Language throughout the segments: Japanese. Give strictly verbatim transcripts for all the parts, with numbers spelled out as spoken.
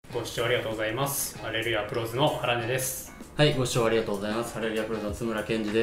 ご視聴ありがとうございます。ハレルヤプロズの原根です。 はい、ご視聴ありがとうございます。ハレルヤプロズの津村健二です。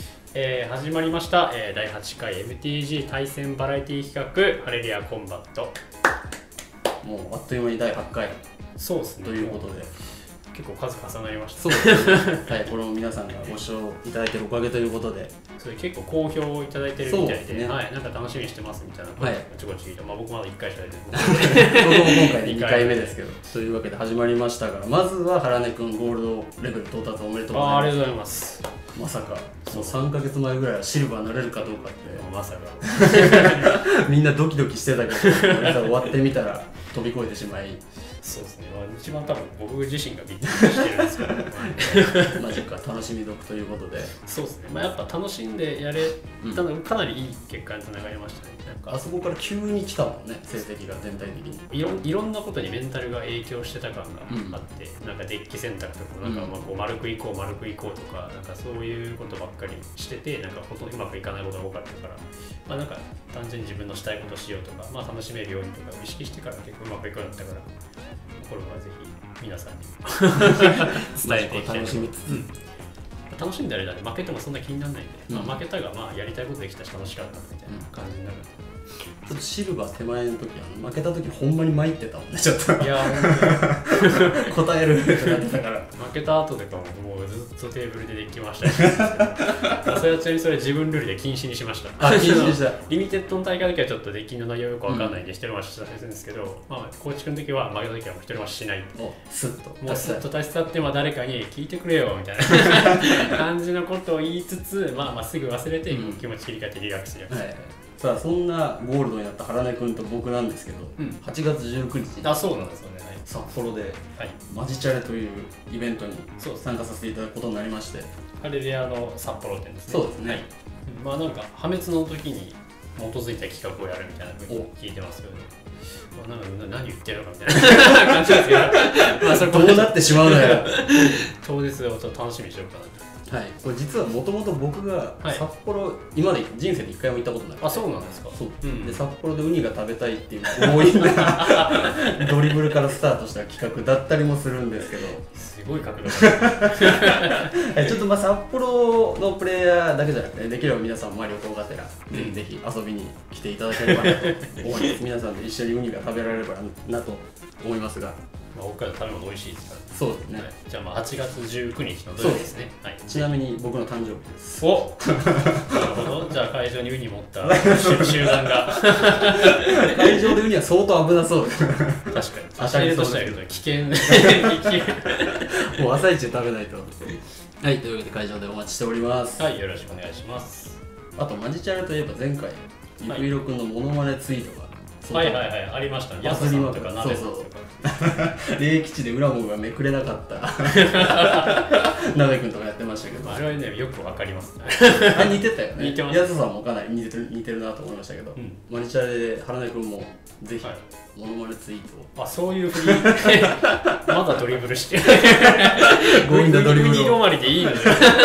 えー、始まりました、えー、だいはちかい エムティージー 対戦バラエティ企画ハレルヤコンバット。 もうあっという間にだいはちかいそうですね。 ということで結構数重なりました。 そうですね。はい、これも皆さんがご視聴いただいているおかげということで、 それ結構好評をいただいてるみたいで、 ね、 はい、なんか楽しみにしてますみたいな声をちょこちょこ聞いて、まあ僕まだいっかいしか出て僕も今回にかいめですけど、というわけで始まりましたが、まずは原根くんゴールドレベル到達おめでとうございます。 あ、ありがとうございます。 まさかもうさんかげつまえぐらいはシルバーになれるかどうかってまさかみんなドキドキしてたけど、終わってみたら飛び越えてしまい、そうですね、 まあ、一番多分僕自身がびっくりしてるんですけどマジか楽しみ読ということで、 そうですね、まあ、やっぱ楽しんでやれたの、うん、かなりいい結果につながりましたね。なんかあそこから急に来たもんね、成績が全体的にいろいろんなことにメンタルが影響してた感があって、うん、なんかデッキ選択とか、なんかまあこう丸くいこう丸くいこうとか、なんかそういうことばっかりしてて、なんかほとんどうまくいかないことが多かったから、まあ、なんか単純に自分のしたいことをしようとか、まあ、楽しめるようにとか意識してから結構うまくいくようになったから、これはぜひ皆さんに伝えていきたいと思います。楽しんであれだね、負けてもそんな気にならないんで、うん、まあ、負けたがまあやりたいことできたし楽しかったみたいな感じになる、 うん、ちょっとシルバー手前の時あの負けた時ほんまに参ってたもんね、ちょっといや答えるってなってたから負けた後とかももうずっとテーブルでできましたりそれはちなみにそれ自分ルールで禁止にしました。 あ、禁止でしたリミテッドの大会の時はちょっとデッキの内容よくわかんないんで一人回ししたりするんですけど、まあ構築の時は負けた時はもう一人回ししない。 スッともうスッと立ち去ってまあ誰かに聞いてくれよみたいな感じのことを言いつつ、まあまあすぐ忘れて、うん、気持ち切り替えてリラックスする、はい、 さあそんなゴールドになった原根君と僕なんですけど、うん、はちがつじゅうくにちにあ、そうなんですよね、はい、 札幌で、はい、マジチャレというイベントに参加させていただくことになりまして、 ハレルヤの札幌店ですね。 そうですね、はい、 まあなんか破滅の時に基づいた企画をやるみたいなふうに聞いてますけど、まあ、なんか何言ってるのかみたいな感じですけどまあそこどうなってしまうのや当日をちょっと楽しみにしようかなと。 はい、これ実はもともと僕が札幌、はい、今まで人生で一回も行ったことなくて、 あ、そうなんですか。そう、 うん、で札幌でウニが食べたいっていう強引なドリブルからスタートした企画だったりもするんですけど、 すごい角度ちょっとまあ札幌のプレイヤーだけじゃなくて、ね、できれば皆さんマリオ動画テラ、うん、ぜひ遊びに来ていただければなと思います皆さんで一緒にウニが食べられればなと思いますが、 まあ、北海道食べ物美味しいですからね。 そうですね、はい、 じゃあまあはちがつじゅうくにちの土曜日ですね。はい、 ちなみに僕の誕生日です。 おなるほど。じゃあ会場にウニ持った集団が会場でウニは相当危なそうです。確かに当たりとしては言うと危険もう朝一で食べないと。はい、というわけで会場でお待ちしております。 はい、よろしくお願いします。 あとマジチャレといえば前回ゆくいろくんのモノマネツイートがはいはいはい、ありましたね。ヤスさんとかナベさんとか霊吉で裏もがめくれなかったナベ君とかやってましたけど、 あれはね、よくわかりますね。 あ、似てたよね。 似てます。 ヤスさんもかなり似てる似てるなと思いましたけど、うん、マニチャレで原根君もぜひ、はい、モノマネツイートを。 あ、そういうふりまだドリブルして強引なドリブルを止まりでいいのよ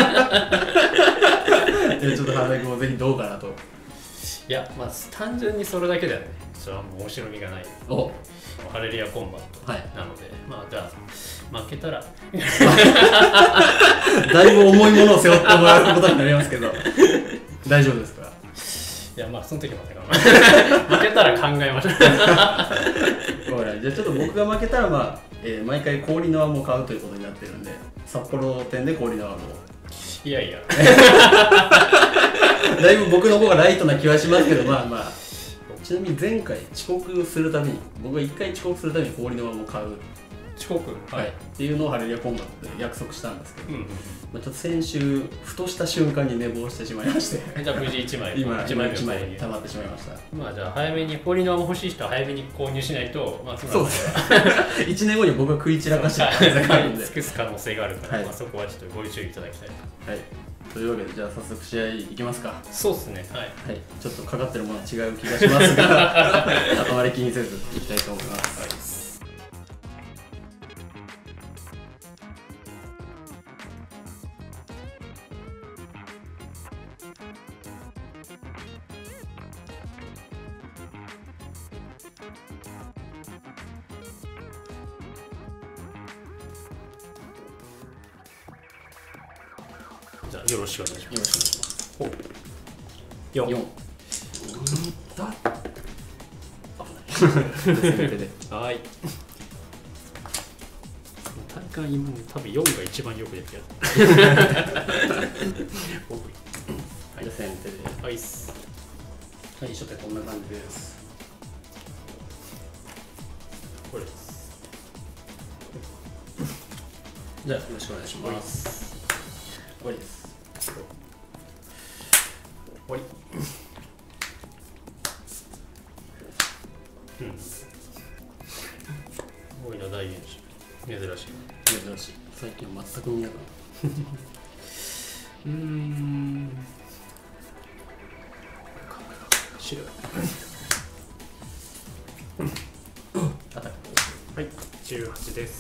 ちょっと原根君もぜひどうかなと。 いや、まあ単純にそれだけだよね。それはもう面白みがない。おハレルヤコンバット、はい、なので、まあじゃあ負けたらだいぶ重いものを背負ってもらうことになりますけど大丈夫ですか。 いや、まあその時までかな負けたら考えましょうほら、じゃあちょっと僕が負けたら、まあえー、毎回氷の輪も買うということになってるんで、札幌店で氷の輪も。 いやいやだいぶ僕の方がライトな気はしますけど、まあまあ。ちなみに前回遅刻するたびに、僕がいっかい遅刻するたびに氷の輪も買う。 遅刻、 はい、っていうのをハレルヤコンバットで約束したんですけど、うん、まあちょっと先週ふとした瞬間に寝坊してしまいましてじゃあ無事いちまい今いちまい溜まってしまいました。 まあじゃあ早めに氷の輪も欲しい人は早めに購入しないと、まあ、 そうですいちねんごに僕が食い散らかしてる可能性があるんで尽くす可能性があるから、はい、まあそこはちょっとご注意いただきたい。 はい、というわけでじゃあ早速試合いきますか。 そうですね、はい、 はい、ちょっとかかってるものは違う気がしますがあまり気にせずいきたいと思います。はい、 じゃあよろしくお願いします。 よろしくお願いします。 よん。 よん。だ。危ない。先手で。 はい。大会今多分よんが一番よくできる。 はい、じゃあ先手で。 はいっす。 はい、初手こんな感じです。 これです。 じゃあよろしくお願いします。終わりです。 終わり。うん。多いな大現象。珍しい。 珍しい。最近は全く見なかった。 うーん。白い。 アタック。 はい、じゅうはちです。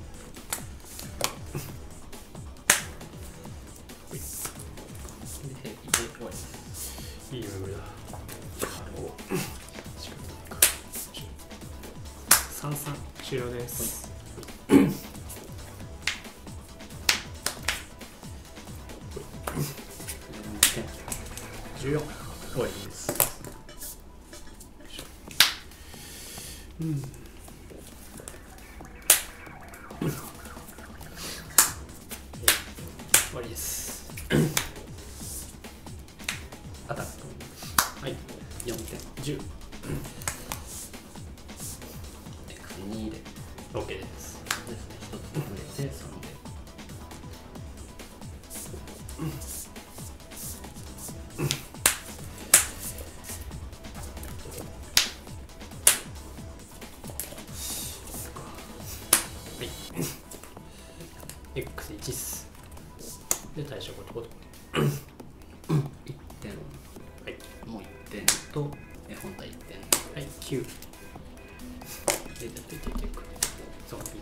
で、平気で終わりです。 いいムーブだ。さんさん終了です。じゅうよん終わりです。 うん。終わりです。 アタック。 はい、 よんてん。 じゅう。 にで。 OK です。 ですね。ひとつ増えてさんで。 はい。エックスいち っす。で、対象ごとごと。 いってん。 はい。 もういってんと、え本体いってん。 はい、きゅう。で、出て出てくる。そう、いった。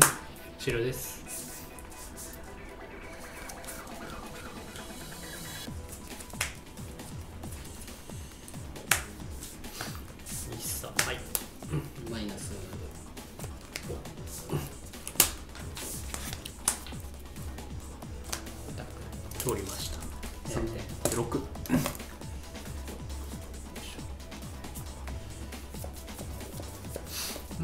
終了です。いっさ、はい。 マイナス。 通りました。 さんてん。 ろく。うん。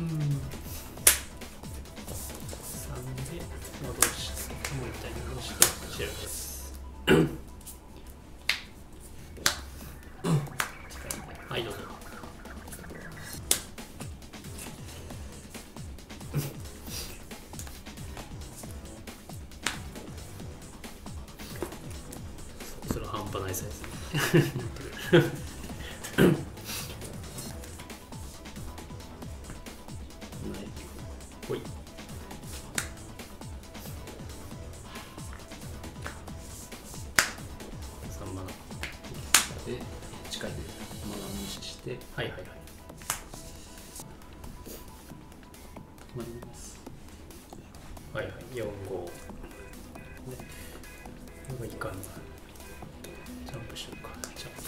さんで戻して、もう一回戻して、白です。はい、どうぞ。それは半端ないサイズ。ほい。さんマナ。 で、近いでマナー無視して、 はいはいはい。 止まります。 はいはい、よんご。で、これがいかんな。ジャンプしようか。ジャンプ。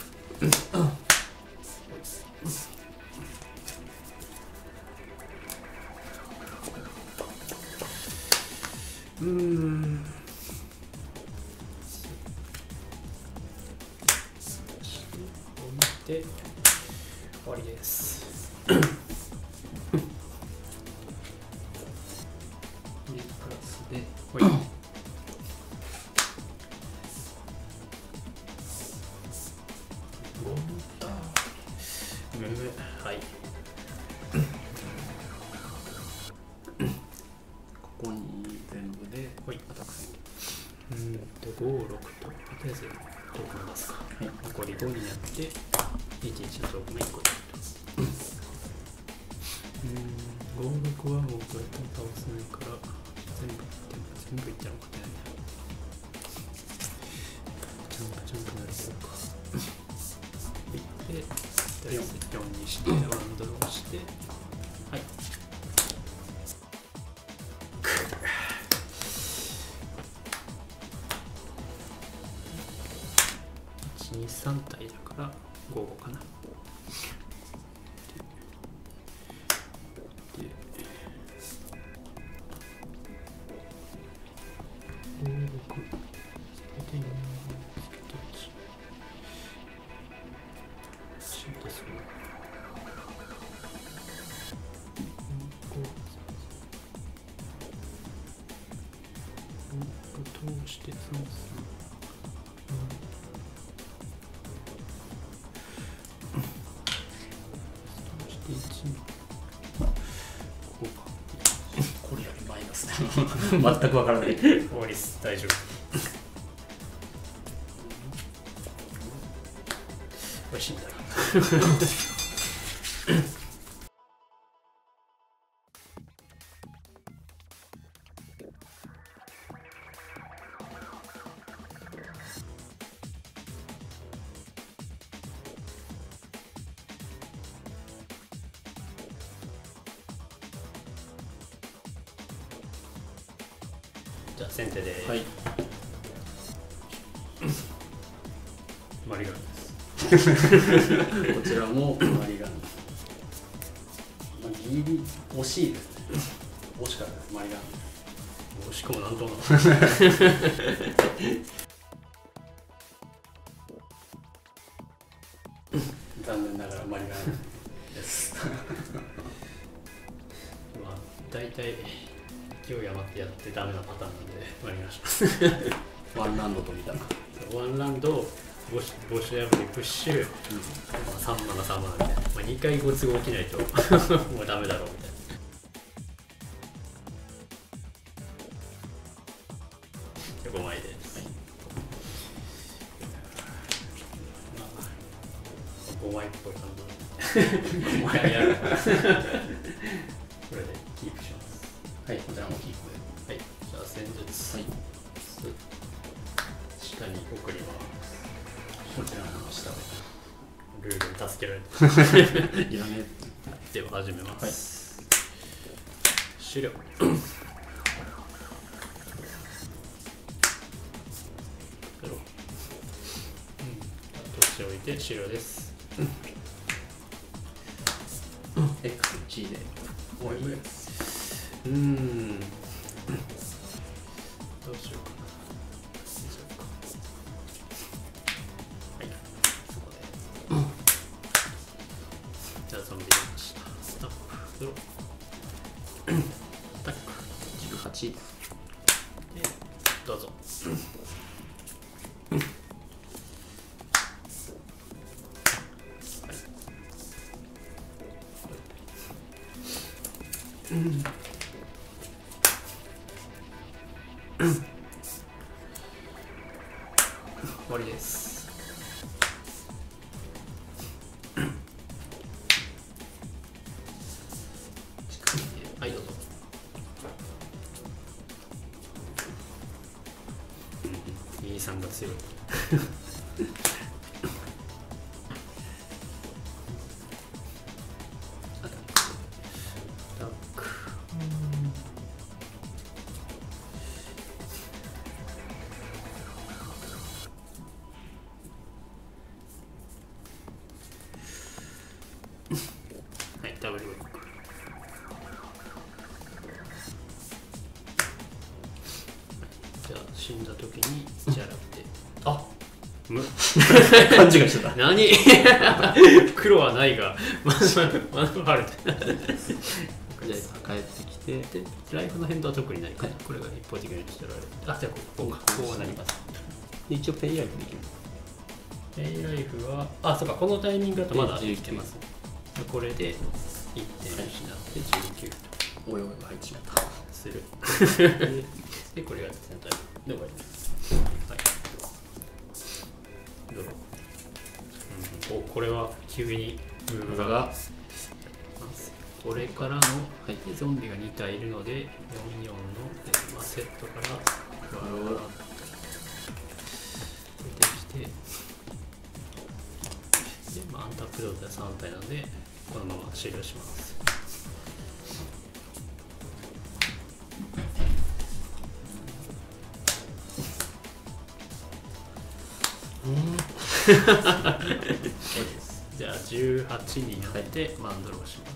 うーん。置いて終わりです。 で、プラスで、 ほい。ムーブ、はい。 ここに全部で、 ほい。 アタック戦。 うーんと、ご、ろくと、とりあえず、トークン出すか。 はい。 残りごになって、いちいちのトークンがいっこ出ると。うーん、ご、ろくはもうこうやって倒せないから、全部いっても、全部いったのかね。ジャンプジャンプなるほどか。いって、とりあえずよんにして、ワンドローして、はい。いち、に、さん体だからご、ごかな。で、ご、ろく。 してそのしていちこうかこれよりマイナスだ全くわからない。 終わりっす。大丈夫。美味しいんだな。じゃあ先手で、 はい、 マリガンです。 こちらもマリガン、まあ、ギリ惜しいですね。惜しかったです。マリガン惜しくもなんとも残念ながらマリガンですまあ大体勢い余ってやってダメなパターンなんでマリガンしますワンラウンドと見たらワンラウンドボシボシ破りプッシュ、うん、さんマナさんマナみたいな、まあ、にかいご都合起きないともうダメだろうみたいな。ごまいです、はい。まあ、ごまいっぽい感じごまいやるこれでキープします。 はい、こちらもキープで。はい、じゃあ戦術、はい、下に送ります。 こちらの下でルールに助けられていらねえ。では始めます、はい、終了置いて終了です。 エックスジー で終わりです。 うーん。どうしようかな。はい。そこで。じゃあゾンビ出ました。スタップ。ドロー。アタック。 じゅうはち。で、 どうぞ。うん、終わりです。はい、どうぞ。にさんが強いはい、ダブルブロック。じゃあ死んだ時に血洗って、あ、む勘違いしてた。 何黒はないが、まずまず晴れて。 じゃあ帰ってきて、 でライフの変動は特にないか、 はい、 これが一方的にしてられる。あ、じゃあこうか、こうなります。 一応ペイライフできる。 ペイライフは、あ、そうか、このタイミングだとまだ生きてます。これでいってん失ってじゅうきゅうと。 おいおいが入ってしまった。 する。で、これが全体で終わります。はい。どうぞ。うん、お、これは急にムーブが。これからの、はい、ゾンビがに体いるので、よんよんの、まあ、セットからわーっと出てきて、で、まあ、アンタップロードはさん体なので、このまま終了します。じゃあじゅうはちになってマンドローします。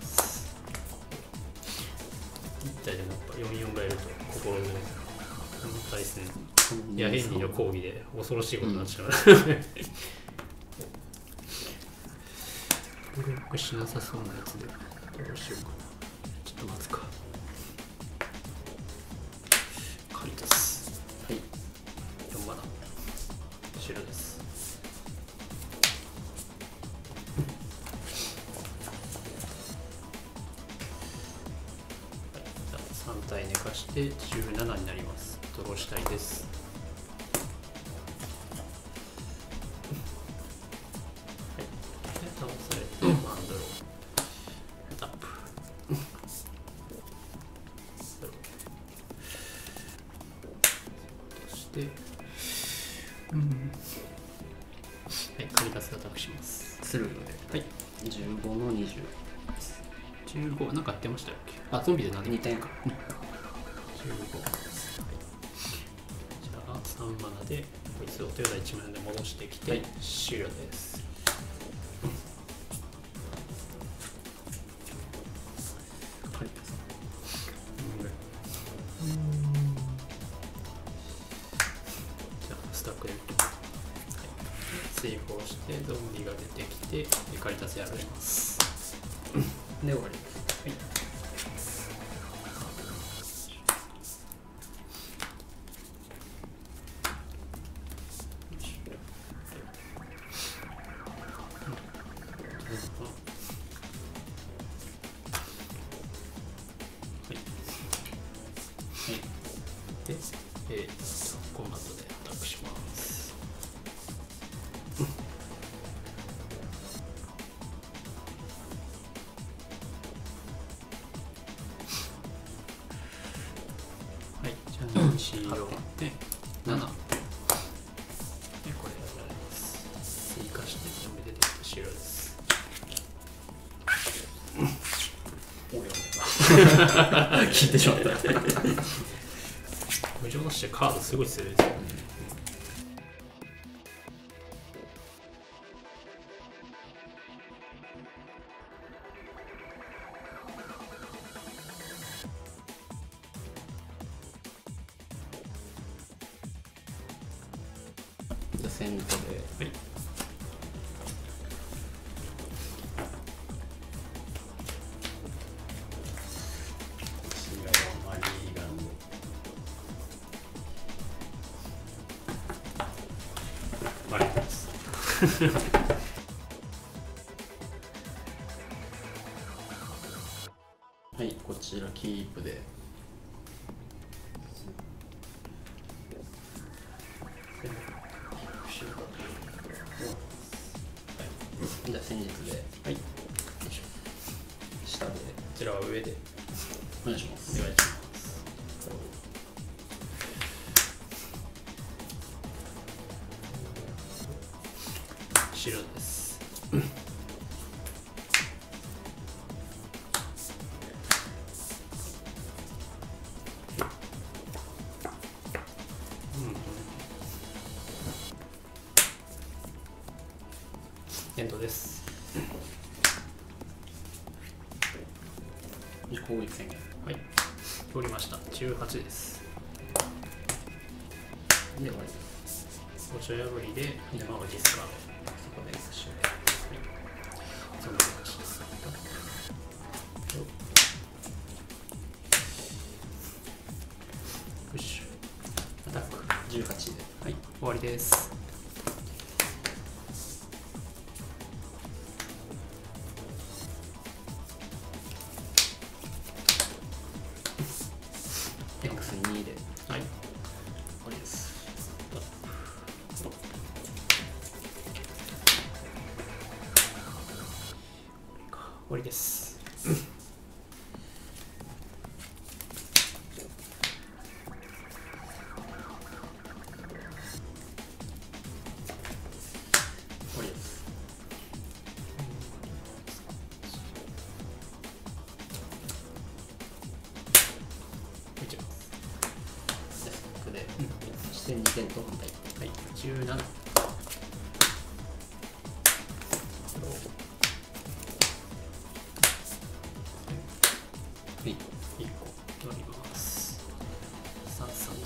いち体でもやっぱよんよんがいると心強い。この対戦、ヤヘンニの講義で恐ろしいことになっちゃう。ブロックしなさそうなやつでどうしようかな。ちょっと待つか。カリタス。 はい。 マナ白です。はい、じゃあさん体寝かしてじゅうななになります。ドローしたいです。はい、で倒されてワンドロータップそして、うん、はい、カリタスアタックします。 するので、 はい、 じゅうごのにじゅう。 じゅうご、なんかやってましたっけ？あ、ゾンビで何でにてんか。 じゅうご、はい、じゃあさんマナでこいつを手札いちまいで戻してきて、はい、終了です。 カリタス。 うん、じゃあスタックで、はい、セーフをしてゾンビが出てきてカリタスやられます。 で終わりです。 はい、で、えー、コンバットでアタックします。はい、じゃあに、よんでななでこれやられます。追加して全部出てきて終了です。 聞いてしまった無情としてカードすごい強いですよね。 じゃあ先頭で、 はい、マリーですはい、こちらキープで。じゃあ戦術で、 はい、 下で、こちらは上でお願いします。 お願いします。白です。エンドです。 攻撃宣言。 はい、通りました。じゅうはちです。 で終わりです。 墓所破りで山をディスカード。 そこで終了。 はい、そのまました。プッシュアタックじゅうはちで、 はい、終わりです。 エックスに で、 はい、 終わりです。 終わりです。 終わりです。 見ちゃいます。 で、スタックで、そしてにてんと反対。 はい、じゅうなな。 はい、 いっこ取ります。さん、さんです。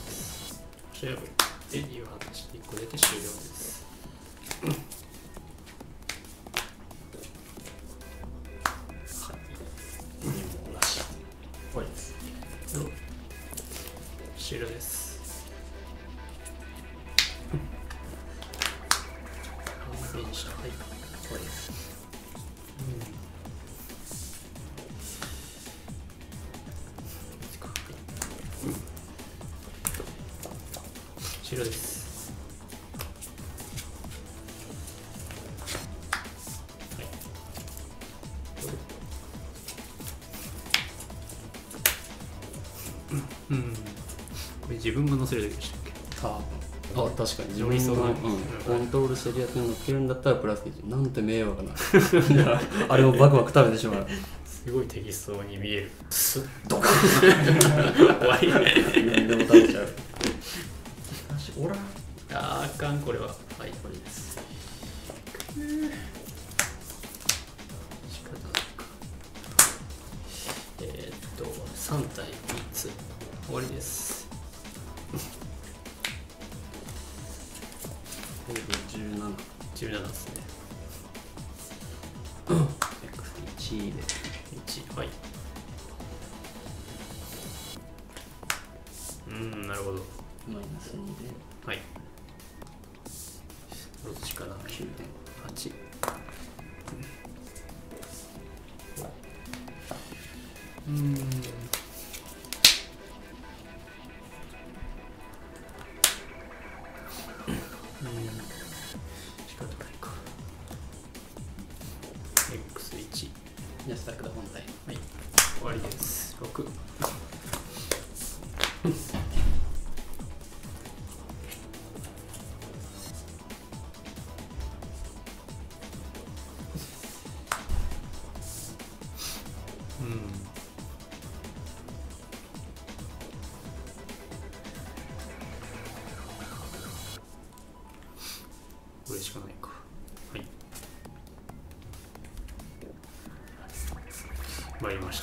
墓所破りで理由を外していっこ出て終了です。 はい、にもなし。終わりです。 終了です。 ました。はい、これです。 終了です。うん、これ自分が載せるだけでしたっけ？ ああ、確かに自分が、 の、うん、コントロールしてるやつに乗っけるんだったらプラス記事なんて迷惑なあれをバクバク食べてしまう。 すごいテキストに見える。スッドカン終わり。 何でも食べちゃう。おらあーあかん、これは。はい、 これです。 仕方ないか。えー、っとさん対みっつ終わりです。 じゅうなな。 じゅうななですね。 いちでいち、はい。うん、なるほど。 マイナスにで、 はい。どっちかな。 きゅうてんはち。うん。仕方ないか。エックスいち。 安田本体。 はい。終わりです。ろく。うん。これしかないか。はい。参りました。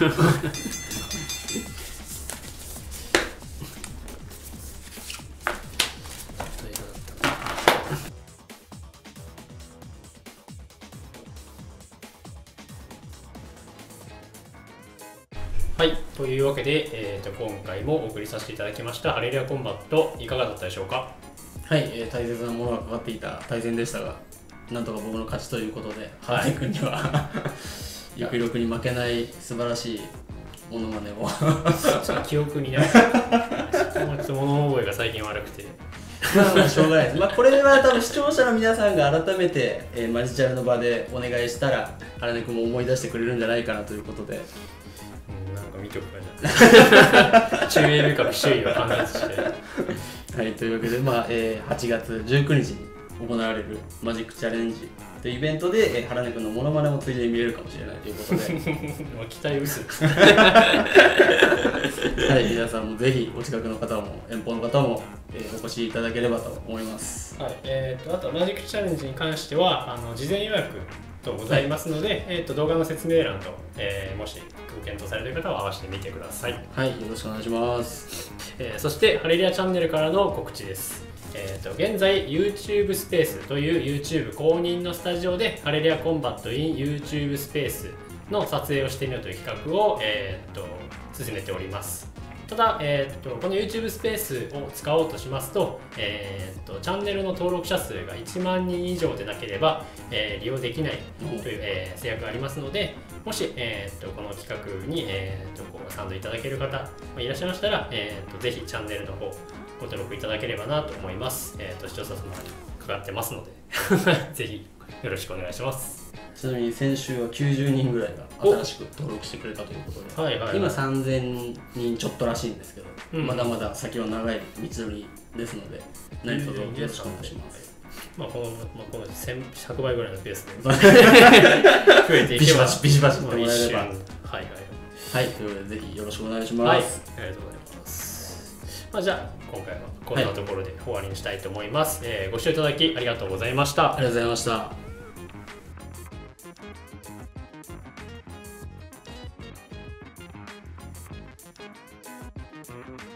はい、というわけで、えー、と今回もお送りさせていただきましたアレリアコンバット、いかがだったでしょうか。 はい、えー、大切なものがかかっていた対戦でしたが、なんとか僕の勝ちということで、ハーイ君には抑力に負けない素晴らしいモノマネをちょっと記憶にない物覚えが最近悪くてまあまあしょうがないです。まあこれは多分視聴者の皆さんが改めて、えー、マジチャルの場でお願いしたら原根君も思い出してくれるんじゃないかなということで、 うん、なんか見ておくかじゃあ中英部下周囲を観察してはい、というわけで、まあえー、はちがつじゅうくにちに行われるマジックチャレンジというイベントで、えー、原根君のモノマネもついでに見れるかもしれないということで期待薄いはい、皆さんもぜひお近くの方も遠方の方も、えー、お越しいただければと思います。 はい、えー、とあとマジックチャレンジに関してはあの事前予約とございますので、はい、えー、と動画の説明欄と、えー、もしご検討されている方は合わせてみてください。 はい、よろしくお願いします。 えー、そしてハレリアチャンネルからの告知です。えー、と現在 YouTube スペースという YouTube 公認のスタジオでハレリアコンバット in YouTube スペースの撮影をしてみようという企画を、えー、と進めております。ただ、えー、とこの YouTube スペースを使おうとしますと、えー、とチャンネルの登録者数がいちまんにん以上でなければ、えー、利用できないという、えー、制約がありますので、もし、えー、とこの企画に、えー、とこう賛同いただける方いらっしゃいましたら、えー、とぜひチャンネルの方ご登録いただければなと思います。えー、と視聴者様にかかってますのでぜひよろしくお願いします。 ちなみに先週はきゅうじゅうにんぐらいが新しく登録してくれたということで、 はいはいはい、 今さんぜんにんちょっとらしいんですけど、うん、まだまだ先は長い道のりですので何卒よろしくお願いします。 まあこの、まあ、このひゃくばいぐらいのペースで増えていけばビシバシビシバシってもらえれば、はいはいはい、ということでぜひよろしくお願いします。 はい、ありがとうございます。まあ、じゃあ今回はこんなところで終わりにしたいと思います。はい、えー、ご視聴いただきありがとうございました。 ありがとうございました。 うん。